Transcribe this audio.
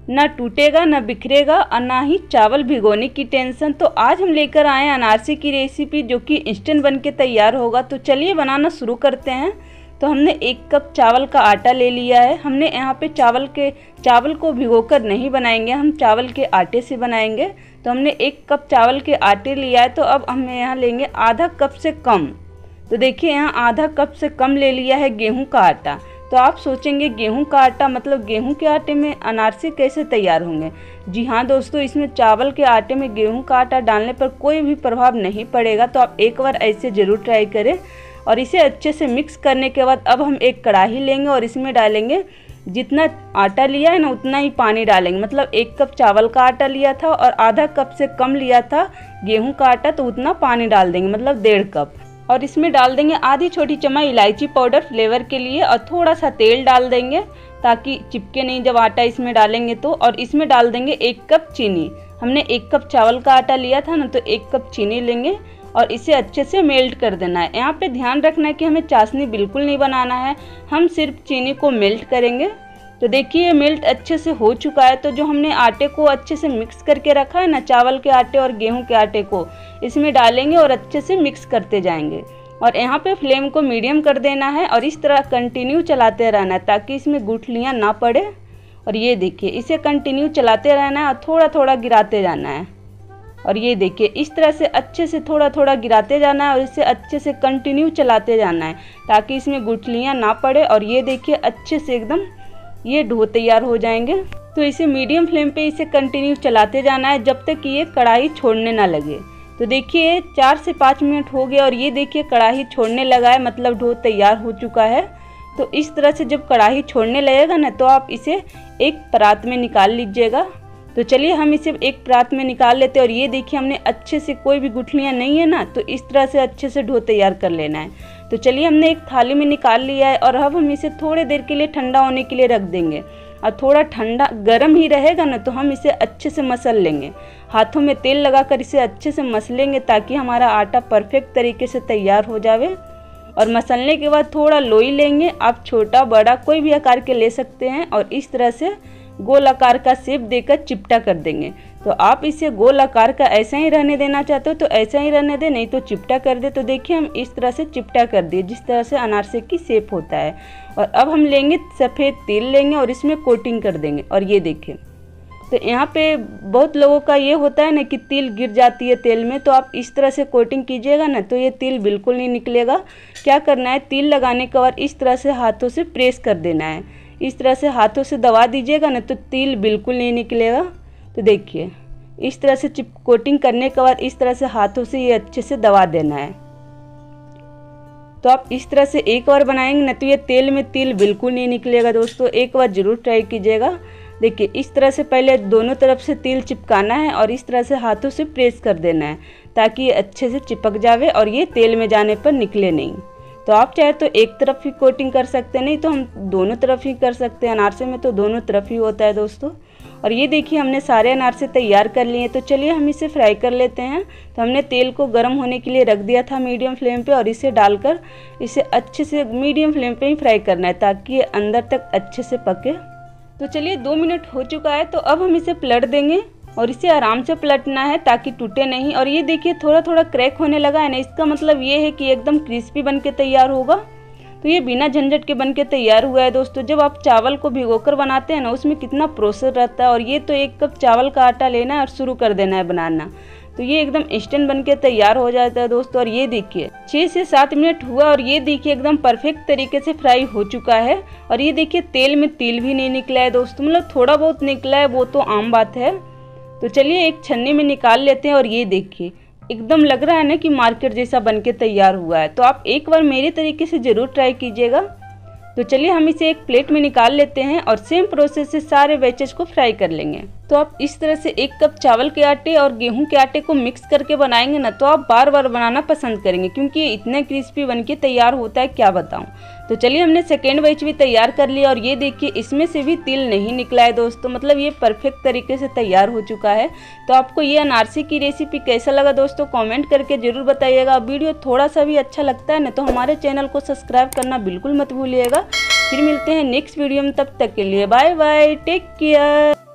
ना टूटेगा, ना बिखरेगा और ना ही चावल भिगोने की टेंशन। तो आज हम लेकर आए हैं अनारसे की रेसिपी जो कि इंस्टेंट बन के तैयार होगा। तो चलिए बनाना शुरू करते हैं। तो हमने 1 कप चावल का आटा ले लिया है। हमने यहाँ पे चावल को भिगोकर नहीं बनाएंगे, हम चावल के आटे से बनाएंगे। तो हमने 1 कप चावल के आटे लिया है। तो अब हम यहाँ लेंगे आधा कप से कम। तो देखिए यहाँ आधा कप से कम ले लिया है गेहूं का आटा। तो आप सोचेंगे गेहूं का आटा मतलब गेहूं के आटे में अनारसे कैसे तैयार होंगे। जी हाँ दोस्तों, इसमें चावल के आटे में गेहूं का आटा डालने पर कोई भी प्रभाव नहीं पड़ेगा। तो आप एक बार ऐसे ज़रूर ट्राई करें। और इसे अच्छे से मिक्स करने के बाद अब हम एक कढ़ाई लेंगे और इसमें डालेंगे जितना आटा लिया है ना उतना ही पानी डालेंगे। मतलब 1 कप चावल का आटा लिया था और आधा कप से कम लिया था गेहूं का आटा, तो उतना पानी डाल देंगे, मतलब 1.5 कप। और इसमें डाल देंगे आधी छोटी चम्मच इलायची पाउडर फ्लेवर के लिए और थोड़ा सा तेल डाल देंगे ताकि चिपके नहीं जब आटा इसमें डालेंगे तो। और इसमें डाल देंगे 1 कप चीनी। हमने 1 कप चावल का आटा लिया था ना, तो 1 कप चीनी लेंगे और इसे अच्छे से मेल्ट कर देना है। यहाँ पे ध्यान रखना है कि हमें चाशनी बिल्कुल नहीं बनाना है, हम सिर्फ चीनी को मेल्ट करेंगे। तो देखिए ये मेल्ट अच्छे से हो चुका है। तो जो हमने आटे को अच्छे से मिक्स करके रखा है ना, चावल के आटे और गेहूं के आटे को इसमें डालेंगे और अच्छे से मिक्स करते जाएंगे। और यहाँ पे फ्लेम को मीडियम कर देना है और इस तरह कंटिन्यू चलाते रहना है ताकि इसमें गुठलियाँ ना पड़े। और ये देखिए इसे कंटिन्यू चलाते रहना है और थोड़ा थोड़ा गिराते जाना है। और ये देखिए इस तरह से अच्छे से थोड़ा थोड़ा गिराते जाना है और इसे अच्छे से कंटिन्यू चलाते जाना है ताकि इसमें गुठलियाँ ना पड़े। और ये देखिए अच्छे से एकदम ये डो तैयार हो जाएंगे। तो इसे मीडियम फ्लेम पे इसे कंटिन्यू चलाते जाना है जब तक कि ये कढ़ाई छोड़ने ना लगे। तो देखिए 4 से 5 मिनट हो गए और ये देखिए कढ़ाई छोड़ने लगा है, मतलब डो तैयार हो चुका है। तो इस तरह से जब कढ़ाई छोड़ने लगेगा ना तो आप इसे एक परात में निकाल लीजिएगा। तो चलिए हम इसे एक परात में निकाल लेते हैं। और ये देखिए हमने अच्छे से कोई भी गुठलियाँ नहीं है ना, तो इस तरह से अच्छे से डो तैयार कर लेना है। तो चलिए हमने एक थाली में निकाल लिया है और अब हम इसे थोड़ी देर के लिए ठंडा होने के लिए रख देंगे। और थोड़ा ठंडा गर्म ही रहेगा ना तो हम इसे अच्छे से मसल लेंगे। हाथों में तेल लगाकर इसे अच्छे से मसलेंगे ताकि हमारा आटा परफेक्ट तरीके से तैयार हो जावे। और मसलने के बाद थोड़ा लोई लेंगे, आप छोटा बड़ा कोई भी आकार के ले सकते हैं। और इस तरह से गोल आकार का शेप देकर चिपटा कर देंगे। तो आप इसे गोल आकार का ऐसा ही रहने देना चाहते हो तो ऐसा ही रहने दे, नहीं तो चिपटा कर दे। तो देखिए हम इस तरह से चिपटा कर दिए जिस तरह से अनारसे की शेप होता है। और अब हम लेंगे सफ़ेद तिल लेंगे और इसमें कोटिंग कर देंगे। और ये देखिए तो यहाँ पे बहुत लोगों का ये होता है ना कि तिल गिर जाती है तेल में, तो आप इस तरह से कोटिंग कीजिएगा ना तो ये तिल बिल्कुल नहीं निकलेगा। क्या करना है, तिल लगाने के बाद इस तरह से हाथों से प्रेस कर देना है। इस तरह से हाथों से दबा दीजिएगा ना तो तिल बिल्कुल नहीं निकलेगा। तो देखिए इस तरह से कोटिंग करने के बाद इस तरह से हाथों से ये अच्छे से दबा देना है। तो आप इस तरह से एक बार बनाएंगे ना तो ये तेल में तिल बिल्कुल नहीं निकलेगा। दोस्तों एक बार ज़रूर ट्राई कीजिएगा। देखिए इस तरह से पहले दोनों तरफ से तिल चिपकाना है और इस तरह से हाथों से प्रेस कर देना है ताकि ये अच्छे से चिपक जावे और ये तेल में जाने पर निकले नहीं। तो आप चाहे तो एक तरफ ही कोटिंग कर सकते हैं, नहीं तो हम दोनों तरफ ही कर सकते हैं। अनारसे में तो दोनों तरफ ही होता है दोस्तों। और ये देखिए हमने सारे अनारसे तैयार कर लिए। तो चलिए हम इसे फ्राई कर लेते हैं। तो हमने तेल को गर्म होने के लिए रख दिया था मीडियम फ्लेम पे और इसे डालकर इसे अच्छे से मीडियम फ्लेम पे ही फ्राई करना है ताकि ये अंदर तक अच्छे से पके। तो चलिए 2 मिनट हो चुका है। तो अब हम इसे पलट देंगे और इसे आराम से पलटना है ताकि टूटे नहीं। और ये देखिए थोड़ा थोड़ा क्रैक होने लगा है ना, इसका मतलब ये है कि एकदम क्रिस्पी बन के तैयार होगा। तो ये बिना झंझट के बन के तैयार हुआ है दोस्तों। जब आप चावल को भिगोकर बनाते हैं ना उसमें कितना प्रोसेस रहता है। और ये तो 1 कप चावल का आटा लेना है और शुरू कर देना है बनाना। तो ये एकदम इंस्टेंट बन के तैयार हो जाता है दोस्तों। और ये देखिए 6 से 7 मिनट हुआ और ये देखिए एकदम परफेक्ट तरीके से फ्राई हो चुका है। और ये देखिए तेल में तिल भी नहीं निकला है दोस्तों, मतलब थोड़ा बहुत निकला है वो तो आम बात है। तो चलिए एक छन्नी में निकाल लेते हैं। और ये देखिए एकदम लग रहा है ना कि मार्केट जैसा बन के तैयार हुआ है। तो आप एक बार मेरे तरीके से ज़रूर ट्राई कीजिएगा। तो चलिए हम इसे एक प्लेट में निकाल लेते हैं और सेम प्रोसेस से सारे बैचेस को फ्राई कर लेंगे। तो आप इस तरह से 1 कप चावल के आटे और गेहूं के आटे को मिक्स करके बनाएंगे ना तो आप बार बार बनाना पसंद करेंगे क्योंकि ये इतने क्रिस्पी बन के तैयार होता है क्या बताऊं। तो चलिए हमने सेकेंड बैच भी तैयार कर लिया और ये देखिए इसमें से भी तिल नहीं निकला है दोस्तों, मतलब ये परफेक्ट तरीके से तैयार हो चुका है। तो आपको ये अनारसे की रेसिपी कैसा लगा दोस्तों कमेंट करके जरूर बताइएगा। वीडियो थोड़ा सा भी अच्छा लगता है ना तो हमारे चैनल को सब्सक्राइब करना बिल्कुल मत भूलिएगा। फिर मिलते हैं नेक्स्ट वीडियो में, तब तक के लिए बाय बाय, टेक केयर।